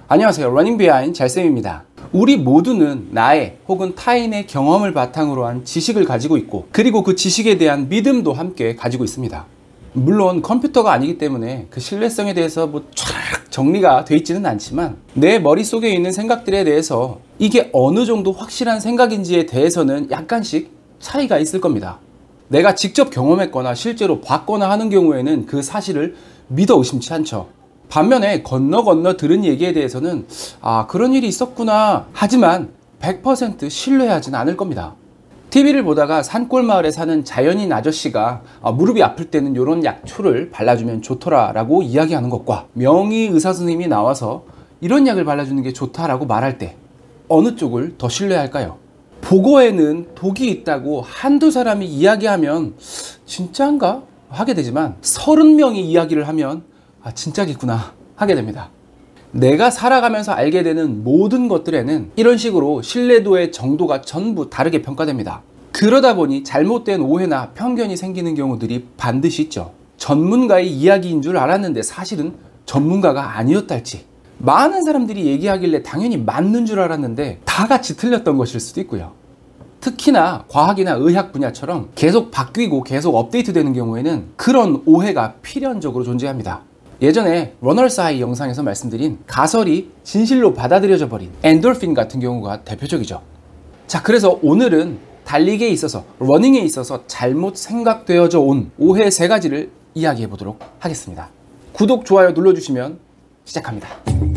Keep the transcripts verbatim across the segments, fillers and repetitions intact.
안녕하세요. 러닝 비하인드 잘쌤입니다. 우리 모두는 나의 혹은 타인의 경험을 바탕으로 한 지식을 가지고 있고, 그리고 그 지식에 대한 믿음도 함께 가지고 있습니다. 물론 컴퓨터가 아니기 때문에 그 신뢰성에 대해서 뭐 촤악 정리가 돼 있지는 않지만, 내 머릿속에 있는 생각들에 대해서 이게 어느 정도 확실한 생각인지에 대해서는 약간씩 차이가 있을 겁니다. 내가 직접 경험했거나 실제로 봤거나 하는 경우에는 그 사실을 믿어 의심치 않죠. 반면에 건너 건너 들은 얘기에 대해서는 아, 그런 일이 있었구나 하지만 백 퍼센트 신뢰하지는 않을 겁니다. 티비를 보다가 산골 마을에 사는 자연인 아저씨가 아, 무릎이 아플 때는 이런 약초를 발라주면 좋더라 라고 이야기하는 것과, 명의 의사 선생님이 나와서 이런 약을 발라주는 게 좋다라고 말할 때 어느 쪽을 더 신뢰할까요? 보고에는 독이 있다고 한두 사람이 이야기하면 진짜인가? 하게 되지만 서른 명이 이야기를 하면 아, 진짜겠구나 하게 됩니다. 내가 살아가면서 알게 되는 모든 것들에는 이런 식으로 신뢰도의 정도가 전부 다르게 평가됩니다. 그러다 보니 잘못된 오해나 편견이 생기는 경우들이 반드시 있죠. 전문가의 이야기인 줄 알았는데 사실은 전문가가 아니었달지, 많은 사람들이 얘기하길래 당연히 맞는 줄 알았는데 다 같이 틀렸던 것일 수도 있고요. 특히나 과학이나 의학 분야처럼 계속 바뀌고 계속 업데이트되는 경우에는 그런 오해가 필연적으로 존재합니다. 예전에 러너스 하이 영상에서 말씀드린 가설이 진실로 받아들여져 버린 엔돌핀 같은 경우가 대표적이죠. 자, 그래서 오늘은 달리기에 있어서, 러닝에 있어서 잘못 생각되어져 온 오해 세 가지를 이야기해 보도록 하겠습니다. 구독, 좋아요 눌러주시면 시작합니다.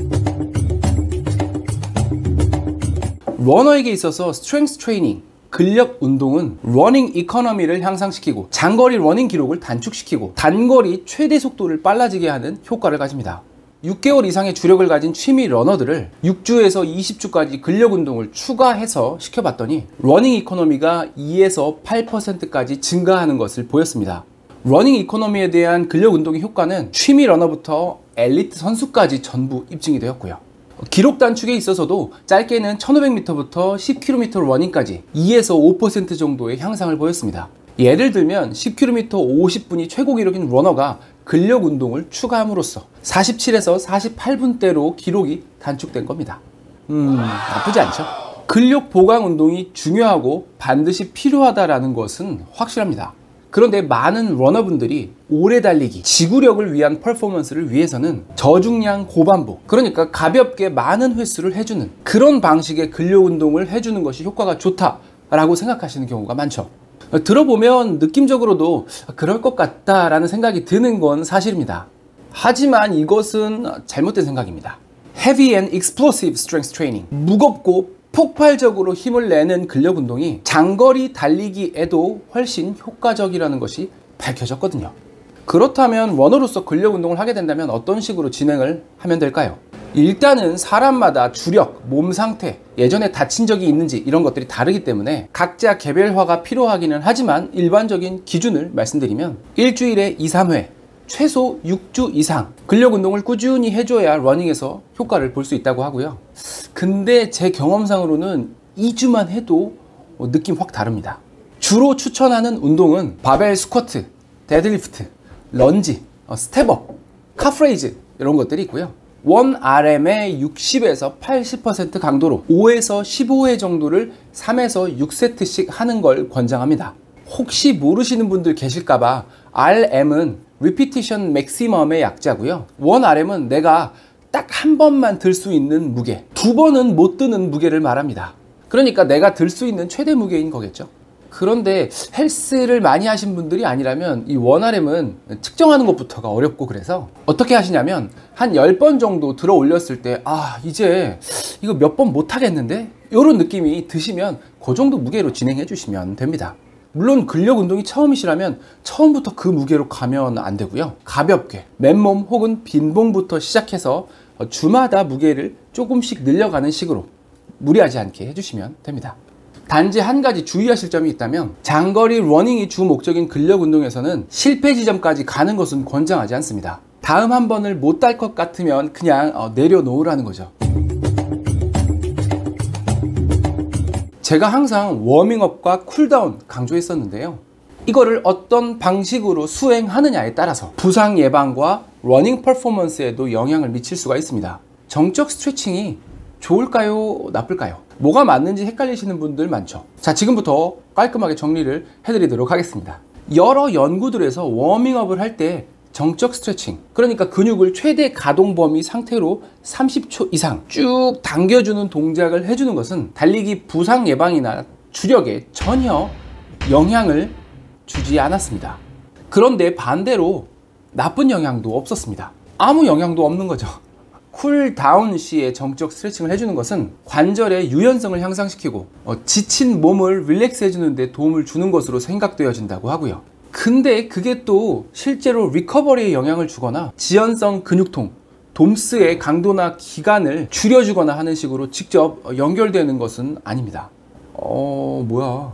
러너에게 있어서 스트렝스 트레이닝, 근력 운동은 러닝 이코노미를 향상시키고 장거리 러닝 기록을 단축시키고 단거리 최대 속도를 빨라지게 하는 효과를 가집니다. 육 개월 이상의 주력을 가진 취미 러너들을 육 주에서 이십 주까지 근력 운동을 추가해서 시켜봤더니 러닝 이코노미가 이에서 팔 퍼센트까지 증가하는 것을 보였습니다. 러닝 이코노미에 대한 근력 운동의 효과는 취미 러너부터 엘리트 선수까지 전부 입증이 되었고요. 기록 단축에 있어서도 짧게는 천오백 미터부터 십 킬로미터 러닝까지 이에서 오 퍼센트 정도의 향상을 보였습니다. 예를 들면 십 킬로미터 오십 분이 최고 기록인 러너가 근력 운동을 추가함으로써 사십칠에서 사십팔 분대로 기록이 단축된 겁니다. 음, 나쁘지 않죠? 근력 보강 운동이 중요하고 반드시 필요하다라는 것은 확실합니다. 그런데 많은 러너분들이 오래 달리기, 지구력을 위한 퍼포먼스를 위해서는 저중량 고반복, 그러니까 가볍게 많은 횟수를 해주는 그런 방식의 근력 운동을 해주는 것이 효과가 좋다라고 생각하시는 경우가 많죠. 들어보면 느낌적으로도 그럴 것 같다라는 생각이 드는 건 사실입니다. 하지만 이것은 잘못된 생각입니다. Heavy and Explosive Strength Training, 무겁고 폭발적으로 힘을 내는 근력 운동이 장거리 달리기에도 훨씬 효과적이라는 것이 밝혀졌거든요. 그렇다면 러너로서 근력 운동을 하게 된다면 어떤 식으로 진행을 하면 될까요? 일단은 사람마다 주력, 몸 상태, 예전에 다친 적이 있는지 이런 것들이 다르기 때문에 각자 개별화가 필요하기는 하지만 일반적인 기준을 말씀드리면 일주일에 이, 삼 회, 최소 육 주 이상 근력 운동을 꾸준히 해줘야 러닝에서 효과를 볼 수 있다고 하고요. 근데 제 경험상으로는 이 주만 해도 느낌 확 다릅니다. 주로 추천하는 운동은 바벨 스쿼트, 데드리프트, 런지, 스텝업, 카프레이즈 이런 것들이 있고요. 원 알엠의 육십에서 팔십 퍼센트 강도로 오에서 십오 회 정도를 삼에서 육 세트씩 하는 걸 권장합니다. 혹시 모르시는 분들 계실까봐 알엠은 Repetition Maximum의 약자고요. 원 알엠은 내가 딱 한 번만 들 수 있는 무게, 두 번은 못 드는 무게를 말합니다. 그러니까 내가 들 수 있는 최대 무게인 거겠죠. 그런데 헬스를 많이 하신 분들이 아니라면 이 원 알엠은 측정하는 것부터가 어렵고, 그래서 어떻게 하시냐면 한 열 번 정도 들어 올렸을 때 아, 이제 이거 몇 번 못 하겠는데? 이런 느낌이 드시면 그 정도 무게로 진행해 주시면 됩니다. 물론 근력 운동이 처음이시라면 처음부터 그 무게로 가면 안 되고요. 가볍게 맨몸 혹은 빈봉부터 시작해서 주마다 무게를 조금씩 늘려가는 식으로 무리하지 않게 해주시면 됩니다. 단지 한 가지 주의하실 점이 있다면 장거리 러닝이 주 목적인 근력 운동에서는 실패 지점까지 가는 것은 권장하지 않습니다. 다음 한 번을 못 달 것 같으면 그냥 내려놓으라는 거죠. 제가 항상 워밍업과 쿨다운 강조했었는데요. 이거를 어떤 방식으로 수행하느냐에 따라서 부상 예방과 러닝 퍼포먼스에도 영향을 미칠 수가 있습니다. 정적 스트레칭이 좋을까요? 나쁠까요? 뭐가 맞는지 헷갈리시는 분들 많죠. 자, 지금부터 깔끔하게 정리를 해드리도록 하겠습니다. 여러 연구들에서 워밍업을 할 때 정적 스트레칭, 그러니까 근육을 최대 가동 범위 상태로 삼십 초 이상 쭉 당겨주는 동작을 해주는 것은 달리기 부상 예방이나 주력에 전혀 영향을 주지 않았습니다. 그런데 반대로 나쁜 영향도 없었습니다. 아무 영향도 없는 거죠. 쿨다운 시에 정적 스트레칭을 해주는 것은 관절의 유연성을 향상시키고 어, 지친 몸을 릴렉스 해주는 데 도움을 주는 것으로 생각되어진다고 하고요. 근데 그게 또 실제로 리커버리에 영향을 주거나 지연성 근육통, 돔스의 강도나 기간을 줄여주거나 하는 식으로 직접 연결되는 것은 아닙니다. 어... 뭐야...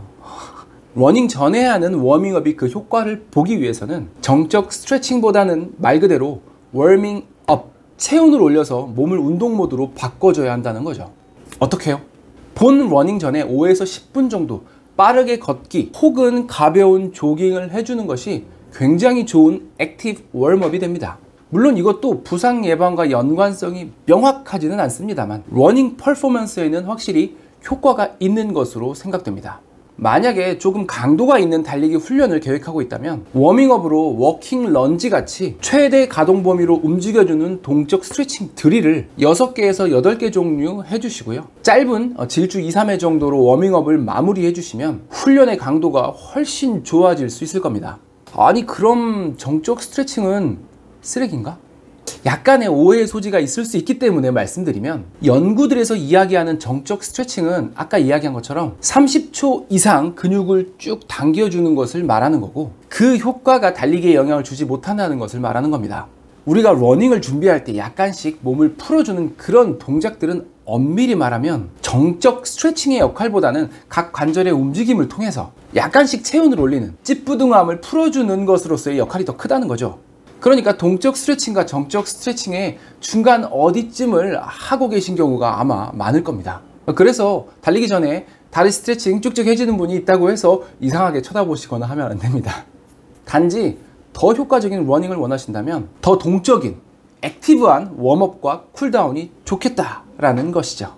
러닝 전에 하는 워밍업이 그 효과를 보기 위해서는 정적 스트레칭보다는 말 그대로 워밍업, 체온을 올려서 몸을 운동 모드로 바꿔줘야 한다는 거죠. 어떻게 해요? 본 러닝 전에 오에서 십 분 정도 빠르게 걷기 혹은 가벼운 조깅을 해주는 것이 굉장히 좋은 액티브 웜업이 됩니다. 물론 이것도 부상 예방과 연관성이 명확하지는 않습니다만 러닝 퍼포먼스에는 확실히 효과가 있는 것으로 생각됩니다. 만약에 조금 강도가 있는 달리기 훈련을 계획하고 있다면 워밍업으로 워킹 런지 같이 최대 가동 범위로 움직여주는 동적 스트레칭 드릴을 여섯 개에서 여덟 개 종류 해주시고요. 짧은 질주 이, 삼 회 정도로 워밍업을 마무리해 주시면 훈련의 강도가 훨씬 좋아질 수 있을 겁니다. 아니 그럼 정적 스트레칭은 쓰레기인가? 약간의 오해의 소지가 있을 수 있기 때문에 말씀드리면 연구들에서 이야기하는 정적 스트레칭은 아까 이야기한 것처럼 삼십 초 이상 근육을 쭉 당겨주는 것을 말하는 거고 그 효과가 달리기에 영향을 주지 못한다는 것을 말하는 겁니다. 우리가 러닝을 준비할 때 약간씩 몸을 풀어주는 그런 동작들은 엄밀히 말하면 정적 스트레칭의 역할보다는 각 관절의 움직임을 통해서 약간씩 체온을 올리는 찌뿌둥함을 풀어주는 것으로서의 역할이 더 크다는 거죠. 그러니까 동적 스트레칭과 정적 스트레칭의 중간 어디쯤을 하고 계신 경우가 아마 많을 겁니다. 그래서 달리기 전에 다리 스트레칭 쭉쭉 해주는 분이 있다고 해서 이상하게 쳐다보시거나 하면 안 됩니다. 단지 더 효과적인 러닝을 원하신다면 더 동적인 액티브한 웜업과 쿨다운이 좋겠다라는 것이죠.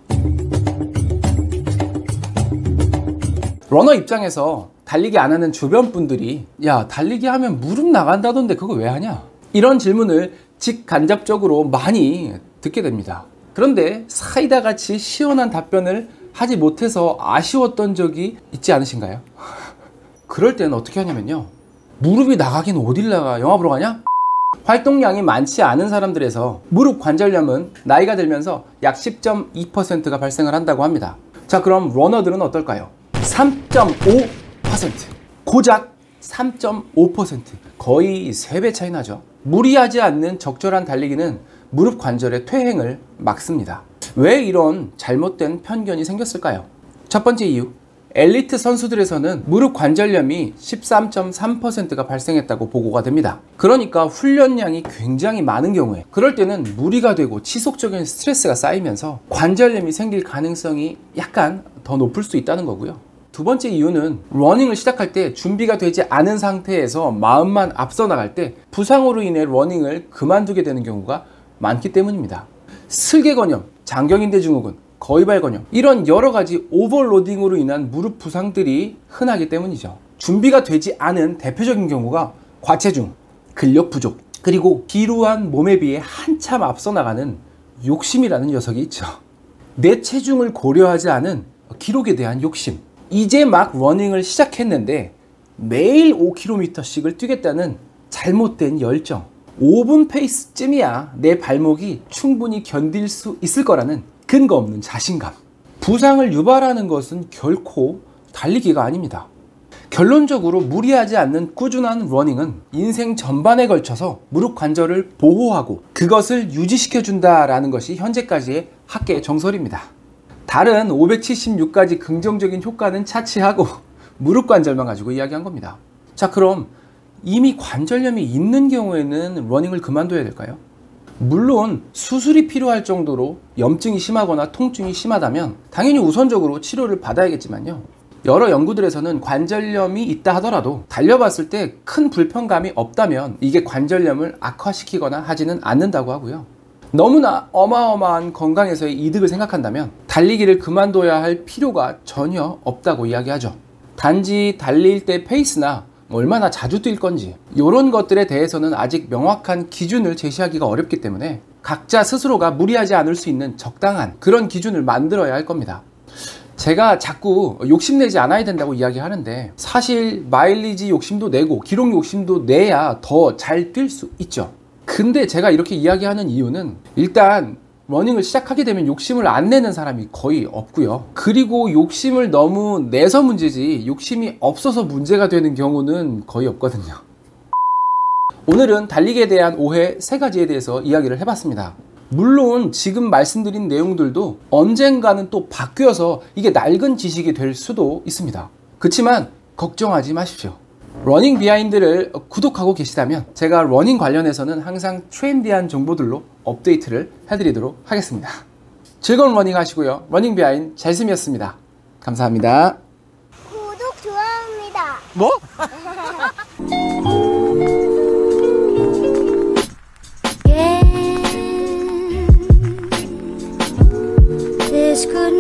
러너 입장에서 달리기 안 하는 주변 분들이 야 달리기 하면 무릎 나간다던데 그거 왜 하냐? 이런 질문을 직간접적으로 많이 듣게 됩니다. 그런데 사이다 같이 시원한 답변을 하지 못해서 아쉬웠던 적이 있지 않으신가요? 그럴 때는 어떻게 하냐면요. 무릎이 나가긴 어딜 나가? 영화 보러 가냐? 활동량이 많지 않은 사람들에서 무릎 관절염은 나이가 들면서 약 십 점 이 퍼센트가 발생을 한다고 합니다. 자 그럼 러너들은 어떨까요? 삼 점 오 퍼센트, 고작 삼 점 오 퍼센트, 거의 세 배 차이 나죠. 무리하지 않는 적절한 달리기는 무릎 관절의 퇴행을 막습니다. 왜 이런 잘못된 편견이 생겼을까요? 첫 번째 이유, 엘리트 선수들에서는 무릎 관절염이 십삼 점 삼 퍼센트가 발생했다고 보고가 됩니다. 그러니까 훈련량이 굉장히 많은 경우에 그럴 때는 무리가 되고 지속적인 스트레스가 쌓이면서 관절염이 생길 가능성이 약간 더 높을 수 있다는 거고요. 두 번째 이유는 러닝을 시작할 때 준비가 되지 않은 상태에서 마음만 앞서 나갈 때 부상으로 인해 러닝을 그만두게 되는 경우가 많기 때문입니다. 슬개건염, 장경인대 증후군, 거위발건염 이런 여러 가지 오버로딩으로 인한 무릎 부상들이 흔하기 때문이죠. 준비가 되지 않은 대표적인 경우가 과체중, 근력 부족, 그리고 기루한 몸에 비해 한참 앞서 나가는 욕심이라는 녀석이 있죠. 내 체중을 고려하지 않은 기록에 대한 욕심. 이제 막 러닝을 시작했는데 매일 오 킬로미터씩을 뛰겠다는 잘못된 열정. 오 분 페이스쯤이야 내 발목이 충분히 견딜 수 있을 거라는 근거 없는 자신감. 부상을 유발하는 것은 결코 달리기가 아닙니다. 결론적으로 무리하지 않는 꾸준한 러닝은 인생 전반에 걸쳐서 무릎 관절을 보호하고 그것을 유지시켜 준다라는 것이 현재까지의 학계의 정설입니다. 다른 오백칠십육 가지 긍정적인 효과는 차치하고 무릎 관절만 가지고 이야기한 겁니다. 자 그럼 이미 관절염이 있는 경우에는 러닝을 그만둬야 될까요? 물론 수술이 필요할 정도로 염증이 심하거나 통증이 심하다면 당연히 우선적으로 치료를 받아야겠지만요. 여러 연구들에서는 관절염이 있다 하더라도 달려봤을 때 큰 불편감이 없다면 이게 관절염을 악화시키거나 하지는 않는다고 하고요. 너무나 어마어마한 건강에서의 이득을 생각한다면 달리기를 그만둬야 할 필요가 전혀 없다고 이야기하죠. 단지 달릴 때 페이스나 얼마나 자주 뛸 건지 이런 것들에 대해서는 아직 명확한 기준을 제시하기가 어렵기 때문에 각자 스스로가 무리하지 않을 수 있는 적당한 그런 기준을 만들어야 할 겁니다. 제가 자꾸 욕심내지 않아야 된다고 이야기하는데 사실 마일리지 욕심도 내고 기록 욕심도 내야 더 잘 뛸 수 있죠. 근데 제가 이렇게 이야기하는 이유는 일단 러닝을 시작하게 되면 욕심을 안 내는 사람이 거의 없고요. 그리고 욕심을 너무 내서 문제지 욕심이 없어서 문제가 되는 경우는 거의 없거든요. 오늘은 달리기에 대한 오해 세 가지에 대해서 이야기를 해봤습니다. 물론 지금 말씀드린 내용들도 언젠가는 또 바뀌어서 이게 낡은 지식이 될 수도 있습니다. 그렇지만 걱정하지 마십시오. 러닝 비하인드를 구독하고 계시다면 제가 러닝 관련해서는 항상 트렌디한 정보들로 업데이트를 해드리도록 하겠습니다. 즐거운 러닝 하시고요. 러닝 비하인드 잘씀이었습니다. 감사합니다. 구독, 좋아요입니다. 뭐? This could